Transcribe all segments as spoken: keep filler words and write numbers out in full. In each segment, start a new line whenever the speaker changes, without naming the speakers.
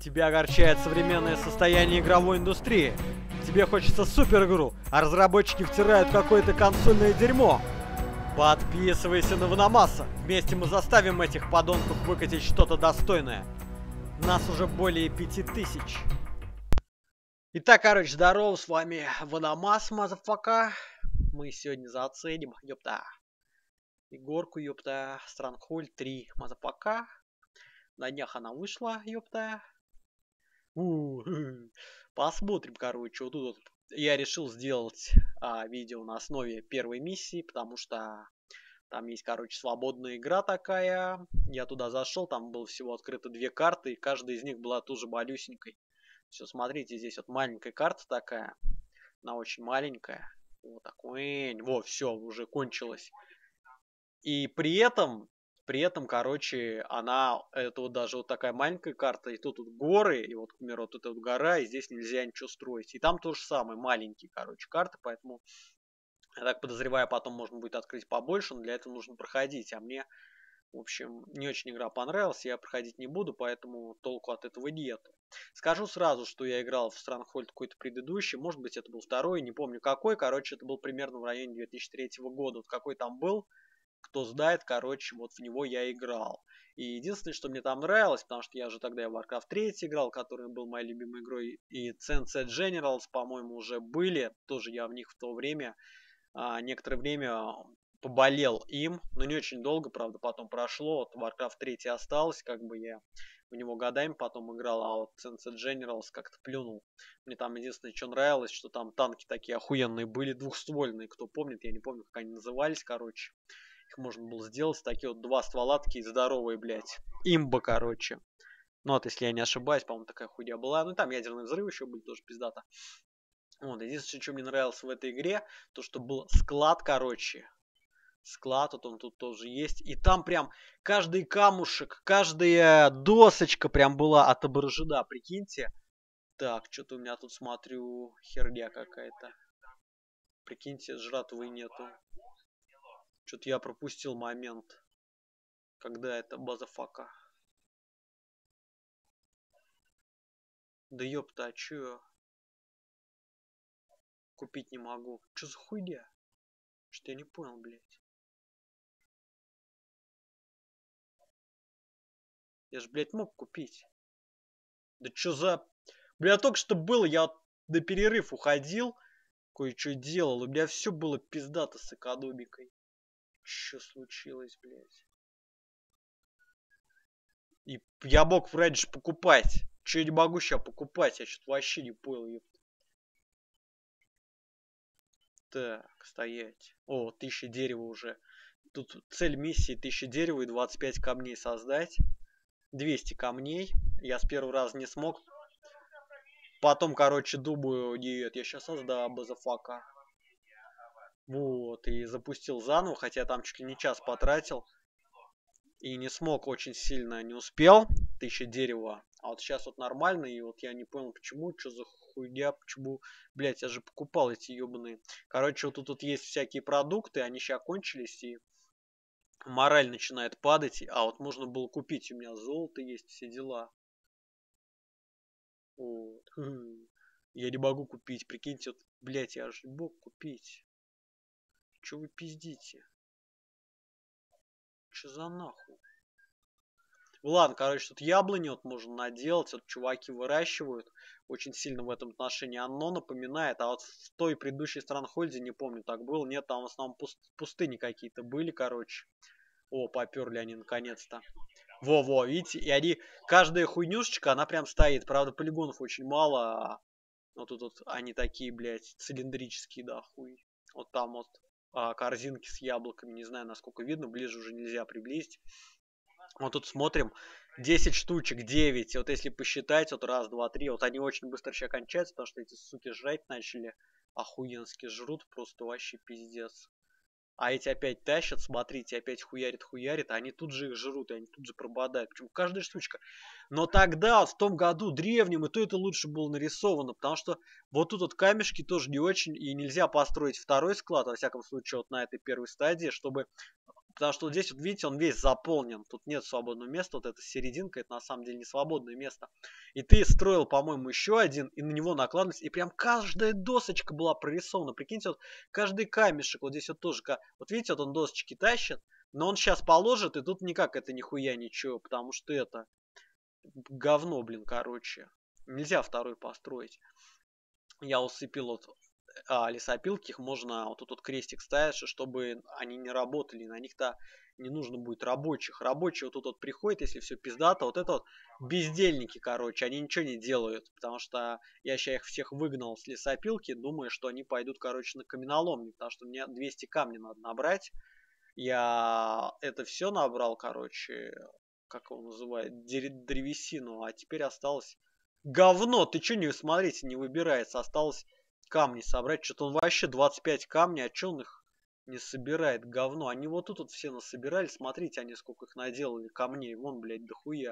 Тебя огорчает современное состояние игровой индустрии. Тебе хочется супер игру, а разработчики втирают какое-то консольное дерьмо. Подписывайся на Ваномаса. Вместе мы заставим этих подонков выкатить что-то достойное. Нас уже более пяти тысяч. Итак, короче, здорово, с вами Ваномас, мазафака. Мы сегодня заценим, ёпта, Егорку, ёпта, Stronghold три, мазафака. На днях она вышла, ёпта. У -у -у. Посмотрим, короче, вот тут вот. Я решил сделать а, видео на основе первой миссии, потому что там есть, короче, свободная игра такая. Я туда зашел, там было всего открыто две карты, и каждая из них была тоже малюсенькой. Все, смотрите, здесь вот маленькая карта такая, она очень маленькая. Вот такой, во, все, уже кончилось. И при этом, при этом, короче, она, это вот даже вот такая маленькая карта, и тут вот горы, и вот, к примеру, вот эта вот гора, и здесь нельзя ничего строить. И там то же самое, маленькие, короче, карты, поэтому, я так подозреваю, потом можно будет открыть побольше, но для этого нужно проходить, а мне, в общем, не очень игра понравилась, я проходить не буду, поэтому толку от этого нету. Скажу сразу, что я играл в Stronghold какой-то предыдущий, может быть, это был второй, не помню какой, короче, это был примерно в районе две тысячи третьего года, вот какой там был. Кто знает, короче, вот в него я играл. И единственное, что мне там нравилось, потому что я же тогда и в Warcraft три играл, который был моей любимой игрой, и си эн си Generals, по-моему, уже были. Тоже я в них в то время, а, некоторое время поболел им, но не очень долго, правда, потом прошло. Вот Warcraft три осталось, как бы я в него годами потом играл, а вот си эн си Generals как-то плюнул. Мне там единственное, что нравилось, что там танки такие охуенные были, двухствольные, кто помнит, я не помню, как они назывались, короче. Их можно было сделать, такие вот два ствола, такие здоровые, блядь. Имба, короче. Ну вот, если я не ошибаюсь, по-моему, такая хуйня была. Ну там ядерный взрыв еще был, тоже пиздата. Вот, единственное, что мне нравилось в этой игре, то, что был склад, короче. Склад, вот он тут тоже есть. И там прям каждый камушек, каждая досочка прям была отображена, прикиньте. Так, что-то у меня тут, смотрю, херня какая-то. Прикиньте, жратвы нету. Что-то я пропустил момент, когда это базафака. Да ёпта, а чё я купить не могу? Чё за хуйня? Что-то я не понял, блядь. Я ж, блядь, мог купить. Да чё за... Бля, только что было, я на перерыв уходил, кое-что делал, у меня все было пиздато с экономикой. Чё случилось, блядь? И я мог раньше покупать. Чё я не могу сейчас покупать? Я что-то вообще не понял, ёпта. Так, стоять. О, тысяча дерева уже. Тут цель миссии тысяча дерева и двадцать пять камней создать. двести камней. Я с первого раза не смог. Потом, короче, думаю, нет, я сейчас создам базафака. Вот, и запустил заново, хотя там чуть ли не час потратил. И не смог, очень сильно не успел. Тысяча дерева. А вот сейчас вот нормально, и вот я не понял, почему, что за хуйня, почему, блять, я же покупал эти ебаные. Короче, вот тут вот есть всякие продукты, они сейчас кончились, и мораль начинает падать. А вот можно было купить, у меня золото есть, все дела. Вот. Я не могу купить, прикиньте, вот, блять, я же не мог купить. Че вы пиздите? Че за нахуй? Ладно, короче, тут яблони вот можно наделать, вот чуваки выращивают. Очень сильно в этом отношении оно напоминает. А вот в той предыдущей Странхольде, не помню, так было. Нет, там в основном пуст пустыни какие-то были, короче. О, поперли они наконец-то. Во-во, видите, и они, каждая хуйнюшечка, она прям стоит. Правда, полигонов очень мало. А вот тут вот они такие, блядь, цилиндрические, да, хуй. Вот там вот а, корзинки с яблоками, не знаю, насколько видно, ближе уже нельзя приблизить. Вот тут смотрим, десять штучек, девять. Вот если посчитать, вот раз, два, три, вот они очень быстро сейчас кончаются, потому что эти суки жрать начали. Охуенски жрут, просто вообще пиздец. А эти опять тащат, смотрите, опять хуярит, хуярит, а они тут же их жрут, и они тут же прободают. Почему каждая штучка? Но тогда, вот в том году, древнем, и то это лучше было нарисовано, потому что вот тут вот камешки тоже не очень, и нельзя построить второй склад, во всяком случае, вот на этой первой стадии, чтобы Потому что вот здесь, вот видите, он весь заполнен. Тут нет свободного места. Вот эта серединка, это на самом деле не свободное место. И ты строил, по-моему, еще один, и на него накладывались. И прям каждая досочка была прорисована. Прикиньте, вот каждый камешек, вот здесь вот тоже. Вот видите, вот он досочки тащит. Но он сейчас положит, и тут никак это нихуя ничего. Потому что это говно, блин, короче. Нельзя второй построить. Я усыпил вот а, лесопилки, их можно вот тут вот крестик ставишь, чтобы они не работали, на них-то не нужно будет рабочих. Рабочие вот тут вот приходят, если все пиздато, вот это вот бездельники, короче, они ничего не делают, потому что я сейчас их всех выгнал с лесопилки, думаю, что они пойдут, короче, на каменоломни, потому что мне двести камней надо набрать. Я это все набрал, короче, как его называют, древесину, а теперь осталось говно. Ты что, не смотрите, не выбирается, осталось камни собрать. Что-то он вообще двадцать пять камней, а что он их не собирает, говно. Они вот тут вот все насобирали, смотрите, они сколько их наделали камней. Вон, блядь, дохуя.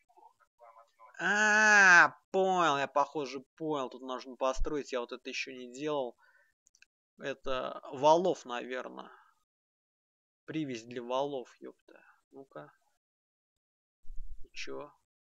А, понял, я похоже понял. Тут нужно построить, я вот это еще не делал. Это валов, наверное. Привязь для валов, ёпта. Ну-ка. Чё?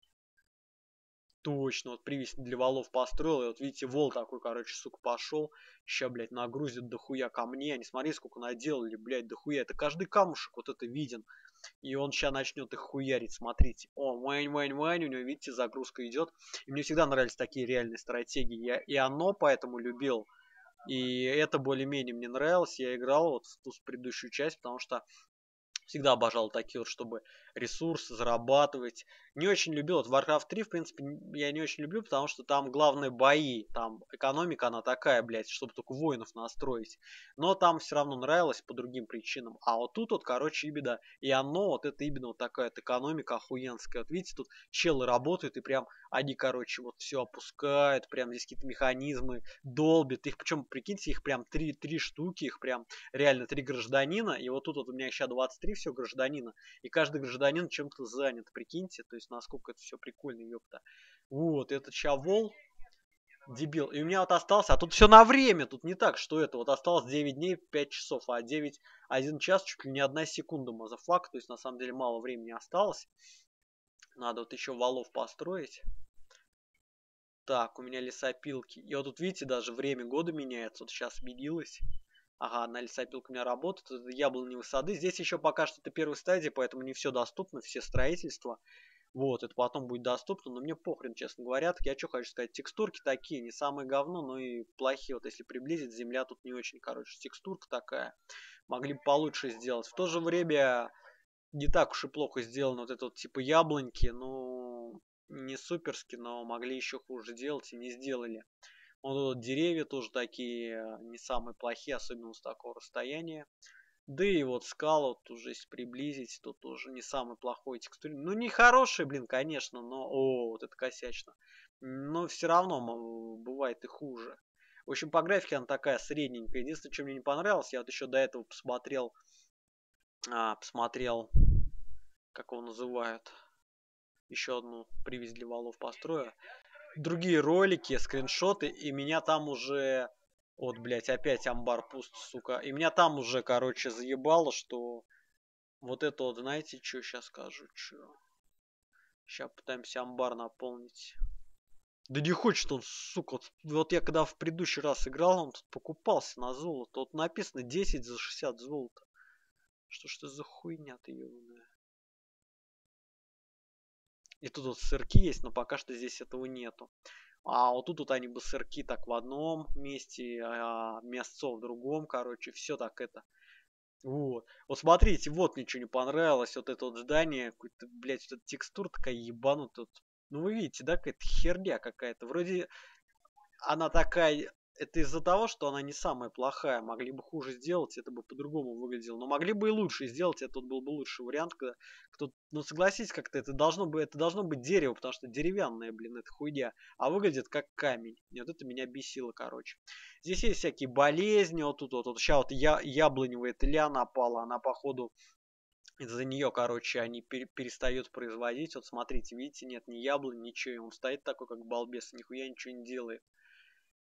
Точно, вот привязь для валов построил, и вот видите, вол такой, короче, сука, пошел. Ща, блядь, нагрузит дохуя камней. Они, смотри, сколько наделали, блядь, дохуя. Это каждый камушек вот это виден. И он сейчас начнет их хуярить, смотрите. О, мань, мань, мань, у него, видите, загрузка идет. И мне всегда нравились такие реальные стратегии. Я и оно поэтому любил. И это более-менее мне нравилось. Я играл вот в ту предыдущую часть, потому что всегда обожал такие вот, чтобы ресурсы зарабатывать. Не очень любил. Вот Warcraft три, в принципе, я не очень люблю, потому что там главные бои. Там экономика, она такая, блядь, чтобы только воинов настроить. Но там все равно нравилось по другим причинам. А вот тут вот, короче, именно и оно, вот это именно вот такая вот экономика охуенская. Вот видите, тут челы работают, и прям они, короче, вот все опускают. Прям здесь какие-то механизмы долбят. Их, причем, прикиньте, их прям три, три штуки, их прям реально три гражданина. И вот тут вот у меня сейчас двадцать три все гражданина, и каждый гражданин чем-то занят, прикиньте, то есть насколько это все прикольно, ёпта. Вот, это чавол, дебил. И у меня вот остался, а тут все на время, тут не так, что это, вот осталось девять дней, пять часов, а девять, один час, чуть ли не одна секунда, мазафак, то есть на самом деле мало времени осталось. Надо вот еще валов построить. Так, у меня лесопилки. И вот тут, видите, даже время года меняется, вот сейчас сменилось. Ага, на лесопилка у меня работает, это яблоневые сады. Здесь еще пока что это первая стадия, поэтому не все доступно, все строительства. Вот, это потом будет доступно, но мне похрен, честно говоря. Так я что хочу сказать, текстурки такие, не самое говно, но и плохие. Вот если приблизить, земля тут не очень, короче, текстурка такая. Могли бы получше сделать. В то же время не так уж и плохо сделано вот это вот типа яблоньки, ну, не суперски, но могли еще хуже делать и не сделали. Вот деревья тоже такие не самые плохие, особенно с такого расстояния. Да и вот скалы, вот уже если приблизить, то тоже не самый плохой текстур. Ну, не хороший, блин, конечно, но... О, вот это косячно. Но все равно бывает и хуже. В общем, по графике она такая средненькая. Единственное, что мне не понравилось, я вот еще до этого посмотрел... А, посмотрел... Как его называют? Еще одну привязь для валов построю. Другие ролики, скриншоты, и меня там уже... Вот, блядь, опять амбар пуст, сука. И меня там уже, короче, заебало, что... Вот это вот, знаете, что сейчас скажу, что... Сейчас пытаемся амбар наполнить. Да не хочет он, сука. Вот, вот я когда в предыдущий раз играл, он тут покупался на золото. Вот написано десять за шестьдесят золота. Что ж это за хуйня-то, ебаная? И тут вот сырки есть, но пока что здесь этого нету. А вот тут вот они бы сырки так в одном месте, а мясцо в другом, короче, все так это. Вот. Вот смотрите, вот ничего не понравилось. Вот это вот здание, какой-то, блядь, вот эта текстура такая ебанутая. Ну вы видите, да, какая-то херня какая-то. Вроде она такая... Это из-за того, что она не самая плохая. Могли бы хуже сделать, это бы по-другому выглядело. Но могли бы и лучше сделать, это был бы лучший вариант. Когда кто... Ну согласитесь, как-то это должно быть, это должно быть дерево, потому что деревянное, блин, это хуйня. А выглядит как камень. И вот это меня бесило, короче. Здесь есть всякие болезни. Вот тут вот, вот сейчас вот я, яблоневая тля напала. Она походу из-за нее, короче, они пер перестают производить. Вот смотрите, видите, нет ни яблонь, ничего. И он стоит такой, как балбес, нихуя ничего не делает.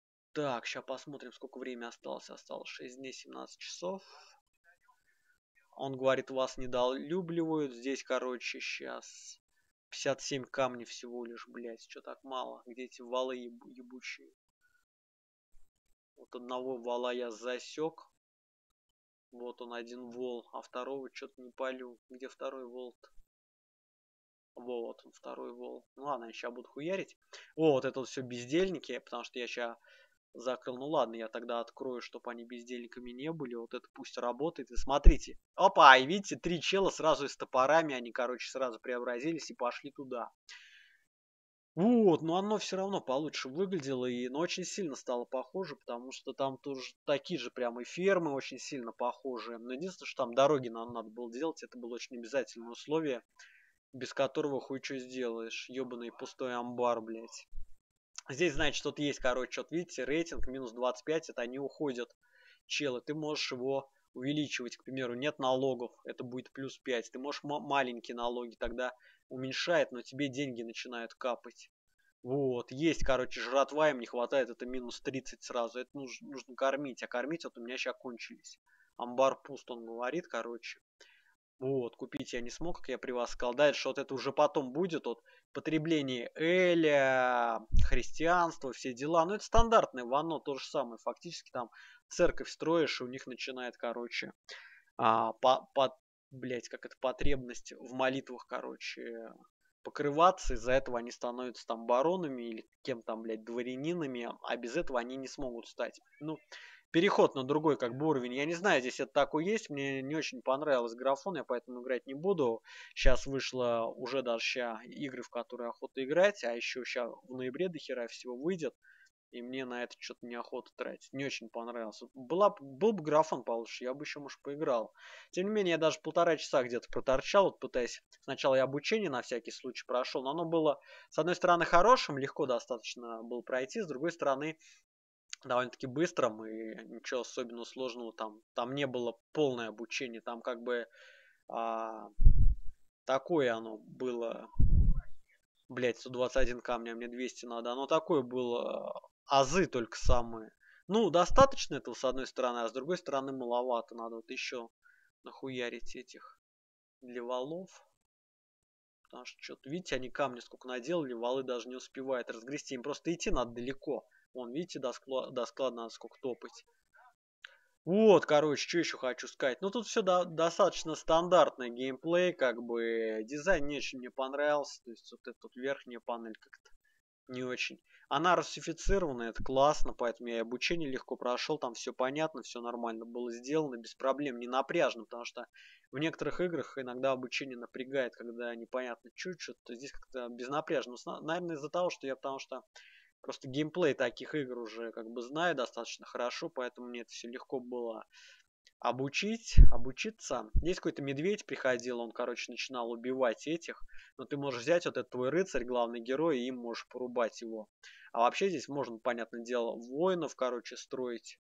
Так, сейчас посмотрим, сколько времени осталось. Осталось шесть дней, семнадцать часов. Он говорит, вас недолюбливают. Здесь, короче, сейчас пятьдесят семь камней всего лишь, блядь. Что так мало? Где эти валы еб- ебучие? Вот одного вала я засек. Вот он, один вол, а второго что-то не палю. Где второй вол-то? Вот он, второй вол. Ну ладно, я сейчас буду хуярить. О, вот это вот все бездельники, потому что я сейчас закрыл. Ну ладно, я тогда открою, чтобы они бездельниками не были. Вот это пусть работает. И смотрите. Опа, и видите, три чела сразу и с топорами. Они, короче, сразу преобразились и пошли туда. Вот, но оно все равно получше выглядело, и, но очень сильно стало похоже, потому что там тоже такие же прям и фермы очень сильно похожие. Но единственное, что там дороги нам надо было делать, это было очень обязательное условие, без которого хуй что сделаешь. Ёбаный пустой амбар, блядь. Здесь, значит, что-то есть, короче, вот видите, рейтинг минус двадцать пять, это они уходят. Челы, ты можешь его увеличивать, к примеру, нет налогов, это будет плюс пять. Ты можешь маленькие налоги, тогда уменьшает, но тебе деньги начинают капать. Вот, есть, короче, жратва им не хватает, это минус тридцать сразу. Это нужно, нужно кормить, а кормить вот у меня сейчас кончились. Амбар пуст, он говорит, короче. Вот, купить я не смог, как я при вас сказал. Дальше вот это уже потом будет, вот, потребление эля, христианство, все дела. Ну, это стандартное вано, то же самое. Фактически там церковь строишь, и у них начинает, короче, а, по, по, блять, как это, потребность в молитвах, короче, покрываться. Из-за этого они становятся там баронами или кем там, блядь, дворянинами, а без этого они не смогут стать. Ну, переход на другой как бы уровень. Я не знаю, здесь это такое есть. Мне не очень понравилось графон, я поэтому играть не буду. Сейчас вышло уже даже ща игры, в которые охота играть, а еще сейчас в ноябре до хера всего выйдет. И мне на это что-то неохота тратить. Не очень понравился. Была, был бы графон получше, я бы еще, может, поиграл. Тем не менее, я даже полтора часа где-то проторчал, вот пытаясь... Сначала я обучение на всякий случай прошел, но оно было, с одной стороны, хорошим, легко достаточно было пройти, с другой стороны, довольно-таки быстрым, и ничего особенного сложного там, там не было полное обучение, там как бы а, такое оно было, блять, сто двадцать один камня, а мне двести надо, оно такое было, азы только самые. Ну, достаточно этого с одной стороны, а с другой стороны маловато, надо вот еще нахуярить этих для валов. Потому что что-то, видите, они камни сколько наделали, валы даже не успевают разгрести. Им просто идти надо далеко. Вон, видите, до склада, до склада надо сколько топать. Вот, короче, что еще хочу сказать. Ну, тут все до, достаточно стандартный геймплей, как бы. Дизайн не очень мне понравился. То есть, вот эта вот верхняя панель как-то не очень. Она русифицирована, это классно, поэтому я и обучение легко прошел, там все понятно, все нормально было сделано, без проблем, не напряжно, потому что в некоторых играх иногда обучение напрягает, когда непонятно чуть-чуть, то здесь как-то безнапряжно. Наверное, из-за того, что я, потому что просто геймплей таких игр уже как бы знаю достаточно хорошо, поэтому мне это все легко было обучить, обучиться. Здесь какой-то медведь приходил, он, короче, начинал убивать этих. Но ты можешь взять вот этот твой рыцарь, главный герой, и им можешь порубать его. А вообще здесь можно, понятное дело, воинов, короче, строить.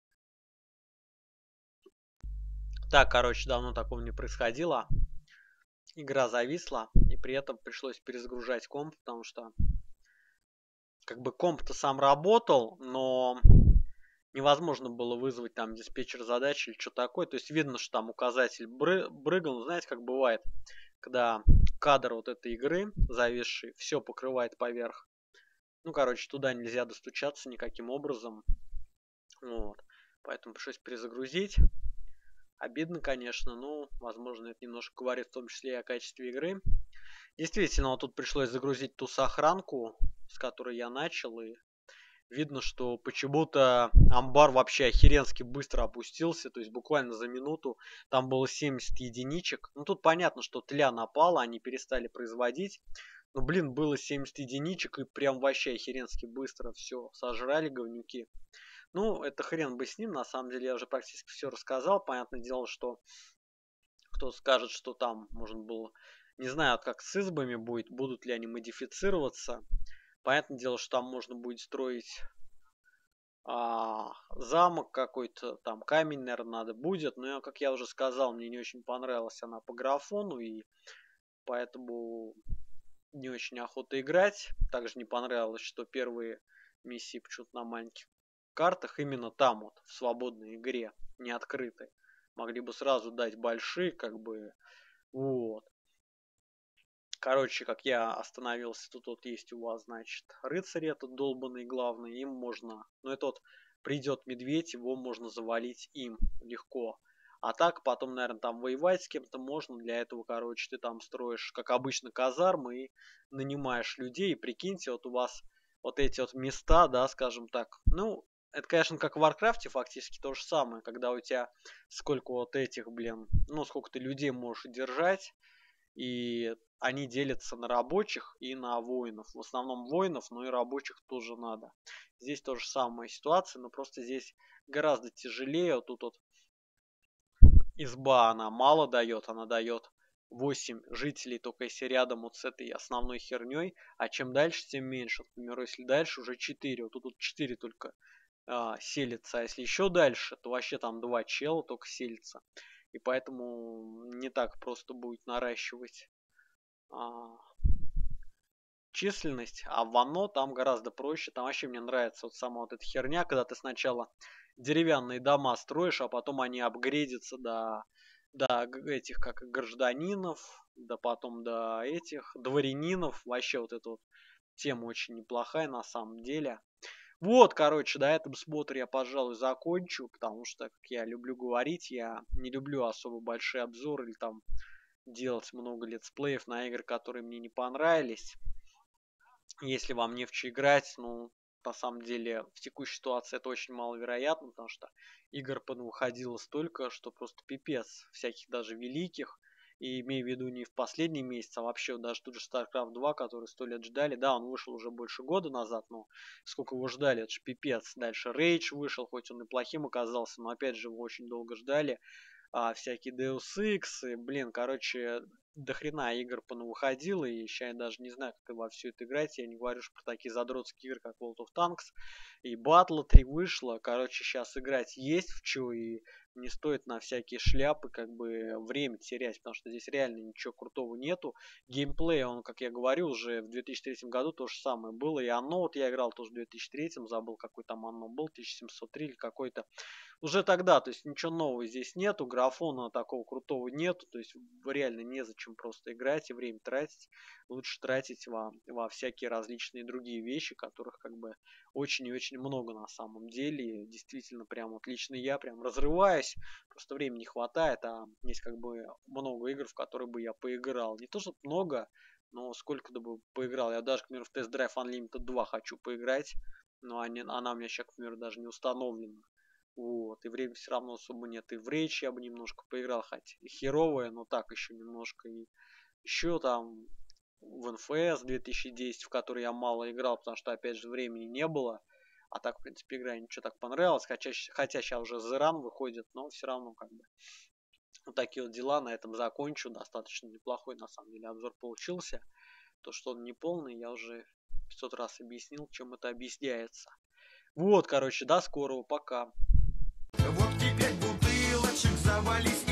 Так, короче, давно такого не происходило. Игра зависла, и при этом пришлось перезагружать комп, потому что как бы комп-то сам работал, но невозможно было вызвать там диспетчер задач или что такое. То есть видно, что там указатель бры- брыгал. Ну, знаете, как бывает, когда кадр вот этой игры зависший все покрывает поверх. Ну, короче, туда нельзя достучаться никаким образом. Вот. Поэтому пришлось перезагрузить. Обидно, конечно, но, возможно, это немножко говорит в том числе и о качестве игры. Действительно, вот тут пришлось загрузить ту сохранку, с которой я начал, и видно, что почему-то амбар вообще охеренски быстро опустился, то есть буквально за минуту там было семьдесят единичек. Ну тут понятно, что тля напала, они перестали производить. Но, блин, было семьдесят единичек и прям вообще охеренски быстро все сожрали говнюки. Ну, это хрен бы с ним, на самом деле я уже практически все рассказал. Понятное дело, что кто скажет, что там можно было... Не знаю, как с избами будет, будут ли они модифицироваться. Понятное дело, что там можно будет строить а, замок какой-то, там камень, наверное, надо будет. Но, как я уже сказал, мне не очень понравилась она по графону, и поэтому не очень охота играть. Также не понравилось, что первые миссии почему-то на маленьких картах именно там вот, в свободной игре, не открытой. Могли бы сразу дать большие, как бы, вот. Короче, как я остановился, тут вот есть у вас, значит, рыцарь этот долбанный главный, им можно, ну это вот придет медведь, его можно завалить им легко. А так потом, наверное, там воевать с кем-то можно, для этого, короче, ты там строишь, как обычно, казармы и нанимаешь людей, и прикиньте, вот у вас вот эти вот места, да, скажем так, ну, это, конечно, как в Варкрафте фактически то же самое, когда у тебя сколько вот этих, блин, ну, сколько ты людей можешь держать, и они делятся на рабочих и на воинов. В основном воинов, но и рабочих тоже надо. Здесь тоже самая ситуация, но просто здесь гораздо тяжелее. Вот тут вот изба, она мало дает, она дает восемь жителей, только если рядом вот с этой основной херней. А чем дальше, тем меньше. Например, если дальше уже четыре, вот тут вот четыре только а, селится. А если еще дальше, то вообще там два чела только селится. И поэтому не так просто будет наращивать а, численность, а в Вано там гораздо проще. Там вообще мне нравится вот сама вот эта херня, когда ты сначала деревянные дома строишь, а потом они апгрейдятся до, до этих как гражданинов, да потом до этих дворянинов. Вообще вот эта вот тема очень неплохая на самом деле. Вот, короче, на этом смотр я, пожалуй, закончу, потому что, как я люблю говорить, я не люблю особо большие обзоры или там делать много летсплеев на игры, которые мне не понравились. Если вам не в что играть, ну, на самом деле, в текущей ситуации это очень маловероятно, потому что игр выходило столько, что просто пипец. Всяких даже великих. И имею в виду не в последний месяц, а вообще даже тут же StarCraft два, который сто лет ждали. Да, он вышел уже больше года назад, но сколько его ждали, это же пипец. Дальше Rage вышел, хоть он и плохим оказался, но опять же его очень долго ждали. А, всякие Deus Ex, и, блин, короче, до хрена игр понавыходило, и сейчас я даже не знаю, как во все это играть. Я не говорю про такие задротские игры, как World of Tanks, и Battle три вышло. Короче, сейчас играть есть в чё, и не стоит на всякие шляпы как бы время терять, потому что здесь реально ничего крутого нету. Геймплей, он, как я говорил, уже в две тысячи третьем году то же самое было, и оно, вот я играл тоже в две тысячи третьем, забыл, какой там оно был, тысяча семьсот три или какой-то. Уже тогда, то есть ничего нового здесь нету, графона такого крутого нету, то есть реально незачем просто играть и время тратить. Лучше тратить во, во всякие различные другие вещи, которых как бы очень и очень много на самом деле. Действительно, прям вот лично я прям разрываюсь, просто времени не хватает, а есть как бы много игр, в которые бы я поиграл. Не то, что много, но сколько-то бы поиграл. Я даже, к примеру, в Test Drive Unlimited два хочу поиграть, но они, она у меня сейчас, к примеру, даже не установлена. Вот, и времени все равно особо нет. И в Rage я бы немножко поиграл, хоть и херовая, но так еще немножко. И еще там в эн эф эс две тысячи десять, в который я мало играл, потому что, опять же, времени не было. А так, в принципе, игра ничего так понравилась. Хотя, хотя сейчас уже The Run выходит, но все равно как бы вот такие вот дела. На этом закончу. Достаточно неплохой, на самом деле, обзор получился. То, что он не полный, я уже пятьсот раз объяснил, чем это объясняется. Вот, короче, до скорого, пока.
Вот тебе бутылочек, завались.